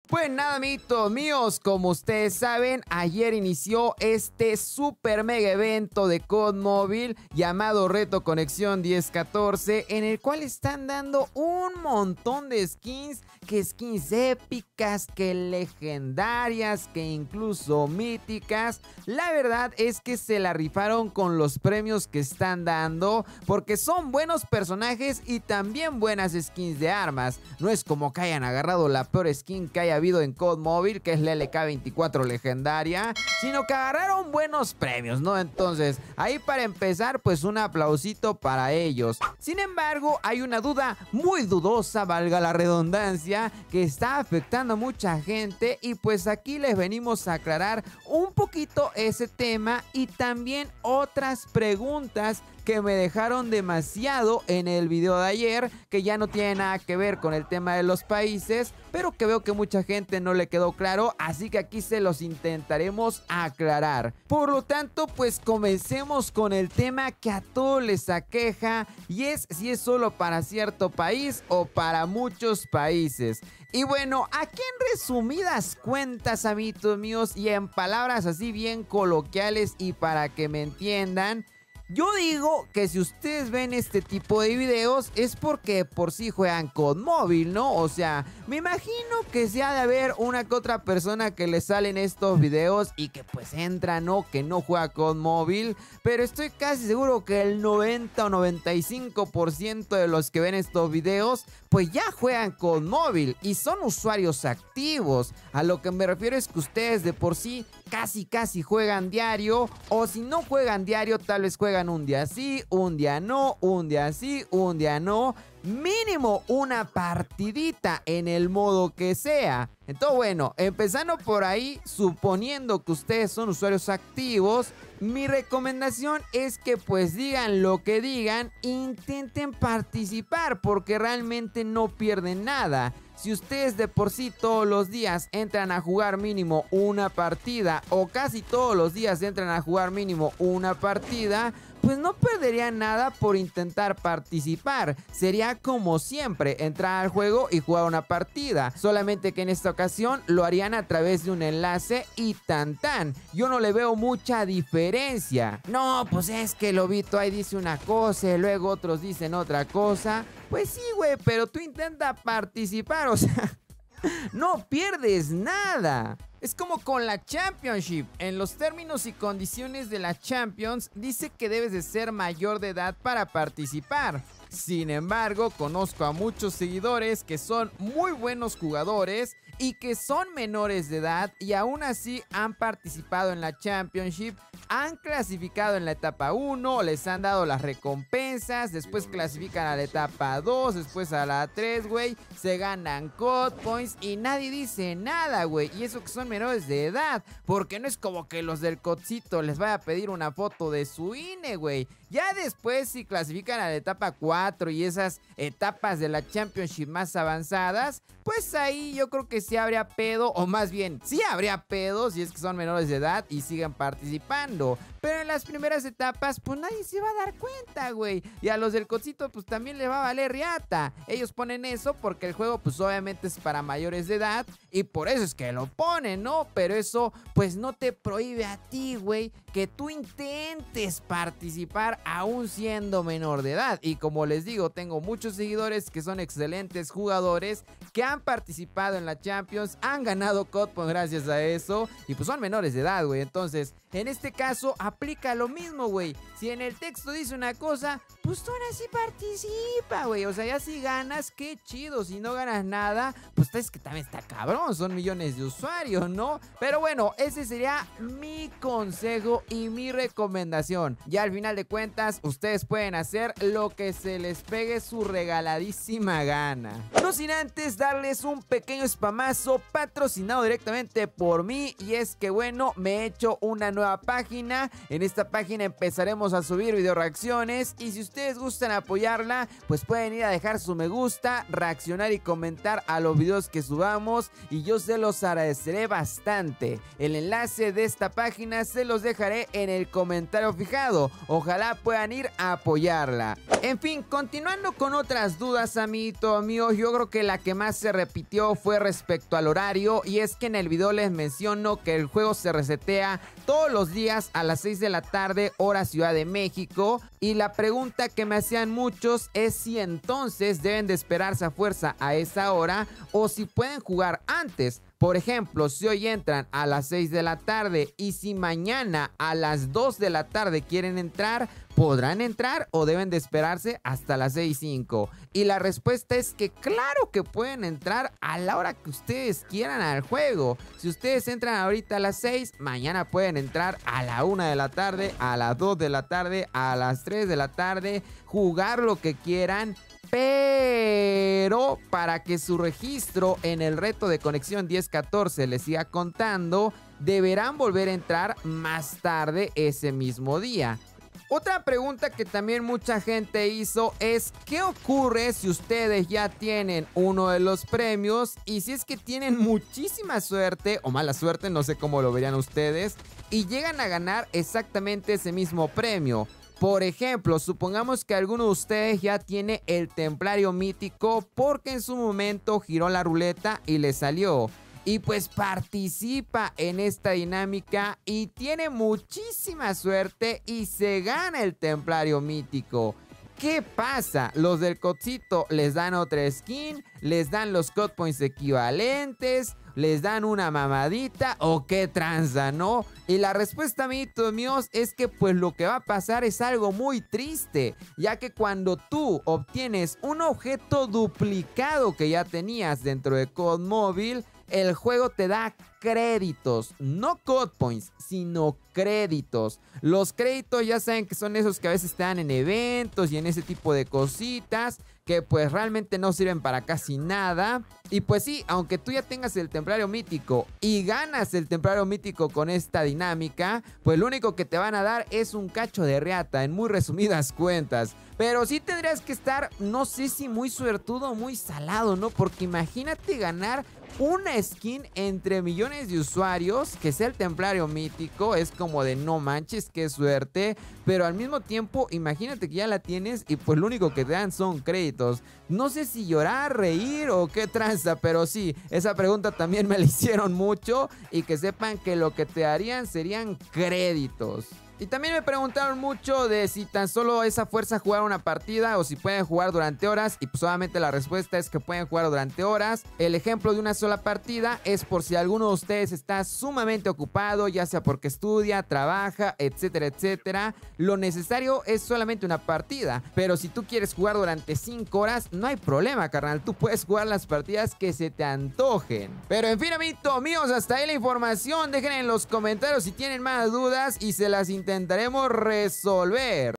Pues nada, amiguitos míos, como ustedes saben, ayer inició este super mega evento de COD Mobile llamado Reto Conexión 1014, en el cual están dando un montón de skins, que skins épicas, que legendarias, que incluso míticas. La verdad es que se la rifaron con los premios que están dando, porque son buenos personajes y también buenas skins de armas. No es como que hayan agarrado la peor skin que haya habido en COD Mobile, que es la LK24 legendaria, sino que agarraron buenos premios, ¿no? Entonces, ahí para empezar, pues un aplausito para ellos. Sin embargo, hay una duda muy dudosa, valga la redundancia, que está afectando a mucha gente, y pues aquí les venimos a aclarar un poquito ese tema y también otras preguntas que me dejaron demasiado en el video de ayer, que ya no tiene nada que ver con el tema de los países, pero que veo que mucha gente no le quedó claro, así que aquí se los intentaremos aclarar. Por lo tanto, pues comencemos con el tema que a todos les aqueja, y es si es solo para cierto país o para muchos países. Y bueno, aquí en resumidas cuentas, amiguitos míos, y en palabras así bien coloquiales y para que me entiendan, yo digo que si ustedes ven este tipo de videos es porque por sí juegan COD Mobile, ¿no? O sea, me imagino que se ha de haber una que otra persona que le salen estos videos y que pues entra, ¿no? Que no juega COD Mobile, pero estoy casi seguro que el 90 o 95% de los que ven estos videos pues ya juegan COD Mobile y son usuarios activos. A lo que me refiero es que ustedes de por sí casi juegan diario, o si no juegan diario, tal vez juegan un día sí, un día no, un día sí, un día no, mínimo una partidita en el modo que sea. Entonces, bueno, empezando por ahí, suponiendo que ustedes son usuarios activos, mi recomendación es que pues digan lo que digan, intenten participar porque realmente no pierden nada. Si ustedes de por sí todos los días entran a jugar mínimo una partida, o casi todos los días entran a jugar mínimo una partida, pues no perderían nada por intentar participar. Sería como siempre, entrar al juego y jugar una partida, solamente que en esta ocasión lo harían a través de un enlace y tan tan. Yo no le veo mucha diferencia. No, pues es que Lobito ahí dice una cosa y luego otros dicen otra cosa. Pues sí, güey, pero tú intenta participar, o sea, no pierdes nada. Es como con la Championship. En los términos y condiciones de la Champions dice que debes de ser mayor de edad para participar. Sin embargo, conozco a muchos seguidores que son muy buenos jugadores y que son menores de edad y aún así han participado en la Championship, han clasificado en la etapa 1, les han dado las recompensas, después clasifican a la etapa 2, después a la 3, güey, se ganan COD Points y nadie dice nada, güey, y eso que son menores de edad, porque no es como que los del CODcito les vaya a pedir una foto de su INE, güey. Ya después, si clasifican a la etapa 4 y esas etapas de la Championship más avanzadas, pues ahí yo creo que sí habría pedo, o más bien, sí habría pedo si es que son menores de edad y siguen participando. Pero en las primeras etapas, pues nadie se va a dar cuenta, güey. Y a los del cosito, pues también le va a valer riata. Ellos ponen eso porque el juego, pues obviamente es para mayores de edad y por eso es que lo ponen, ¿no? Pero eso, pues no te prohíbe a ti, güey, que tú intentes participar aún siendo menor de edad. Y como les digo, tengo muchos seguidores que son excelentes jugadores, que han participado en la Champions, han ganado COD pues gracias a eso, y pues son menores de edad, güey. Entonces, en este caso, aplica lo mismo, güey. Si en el texto dice una cosa, pues tú ahora sí participa, güey. O sea, ya si ganas, qué chido. Si no ganas nada, pues es que también está cabrón. Son millones de usuarios, ¿no? Pero bueno, ese sería mi consejo y mi recomendación. Ya al final de cuentas, ustedes pueden hacer lo que se les pegue su regaladísima gana. No sin antes darles un pequeño spamazo patrocinado directamente por mí. Y es que, bueno, me he hecho una nueva página. En esta página empezaremos a subir video reacciones y si ustedes gustan apoyarla, pues pueden ir a dejar su me gusta, reaccionar y comentar a los videos que subamos y yo se los agradeceré bastante. El enlace de esta página se los dejaré en el comentario fijado. Ojalá puedan ir a apoyarla. En fin, continuando con otras dudas, amiguito mío, yo creo que la que más se repitió fue respecto al horario, y es que en el video les menciono que el juego se resetea todos los días a las 6 de la tarde, hora Ciudad de México, y la pregunta que me hacían muchos es si entonces deben de esperarse a fuerza a esa hora o si pueden jugar antes. Por ejemplo, si hoy entran a las 6 de la tarde y si mañana a las 2 de la tarde quieren entrar, ¿podrán entrar o deben de esperarse hasta las 6:05? Y la respuesta es que claro que pueden entrar a la hora que ustedes quieran al juego. Si ustedes entran ahorita a las 6, mañana pueden entrar a la 1 de la tarde, a las 2 de la tarde, a las 3 de la tarde, jugar lo que quieran. Pero para que su registro en el reto de conexión 1014 les siga contando, deberán volver a entrar más tarde ese mismo día. Otra pregunta que también mucha gente hizo es ¿qué ocurre si ustedes ya tienen uno de los premios y si es que tienen muchísima suerte o mala suerte, no sé cómo lo verían ustedes, y llegan a ganar exactamente ese mismo premio? Por ejemplo, supongamos que alguno de ustedes ya tiene el templario mítico porque en su momento giró la ruleta y le salió. Y pues participa en esta dinámica y tiene muchísima suerte y se gana el templario mítico. ¿Qué pasa? Los del codcito les dan otra skin, les dan los code points equivalentes, les dan una mamadita o qué tranza, ¿no? Y la respuesta, amiguitos míos, es que pues lo que va a pasar es algo muy triste, ya que cuando tú obtienes un objeto duplicado que ya tenías dentro de COD Móvil, el juego te da créditos, no code points, sino créditos. Los créditos ya saben que son esos que a veces te dan en eventos y en ese tipo de cositas que pues realmente no sirven para casi nada. Y pues sí, aunque tú ya tengas el templario mítico y ganas el templario mítico con esta dinámica, pues lo único que te van a dar es un cacho de reata, en muy resumidas cuentas. Pero sí tendrías que estar, no sé si muy suertudo o muy salado, ¿no? Porque imagínate ganar una skin entre millones de usuarios, que sea el templario mítico, es como de no manches, qué suerte. Pero al mismo tiempo, imagínate que ya la tienes y pues lo único que te dan son créditos. No sé si llorar, reír o qué tranza, pero sí, esa pregunta también me la hicieron mucho. Y que sepan que lo que te darían serían créditos. Y también me preguntaron mucho de si tan solo es a fuerza jugar una partida o si pueden jugar durante horas, y pues obviamente la respuesta es que pueden jugar durante horas. El ejemplo de una sola partida es por si alguno de ustedes está sumamente ocupado, ya sea porque estudia, trabaja, etcétera, etcétera. Lo necesario es solamente una partida, pero si tú quieres jugar durante 5 horas, no hay problema, carnal. Tú puedes jugar las partidas que se te antojen. Pero en fin, amiguitos míos, hasta ahí la información. Dejen en los comentarios si tienen más dudas y se las intentaremos resolver.